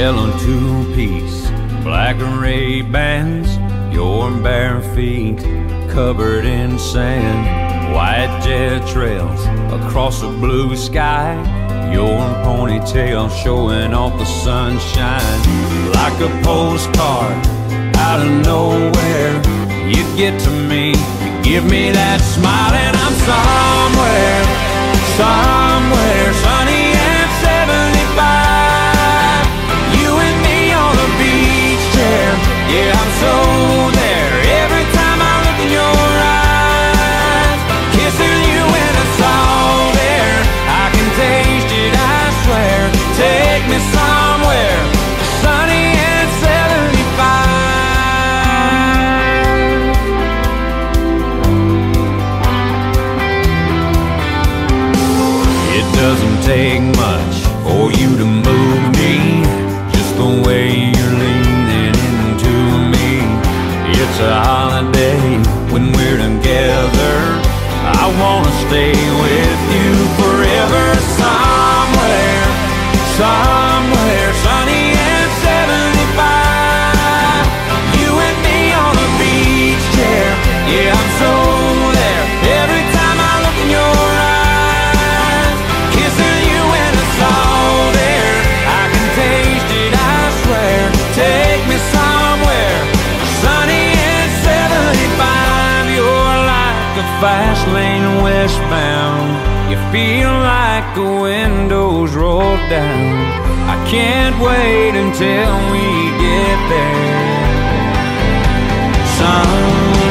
yellow two-piece, black Ray-Bans, your bare feet covered in sand, white jet trails across a blue sky, your ponytail showing off the sunshine. Like a postcard out of nowhere, you get to me, you give me that smile, and I'm somewhere, somewhere sunny and 75. You and me on a beach chair, yeah, I'm so there. Every time I look in your eyes, kissing you in the salt air, I can taste it, I swear. Take me somewhere sunny and 75. It doesn't take much for you to move me, just the way you're leaning into me. It's a holiday when we're together, I wanna stay with you forever. Somewhere, somewhere sunny and 75. You and me on a beach chair, yeah, I'm so there. Every time I look in your eyes, kissing you in the salt air, I can taste it, I swear. Take me somewhere sunny and 75. You're like a fast lane westbound, you feel like the windows roll down. I can't wait until we get there. Some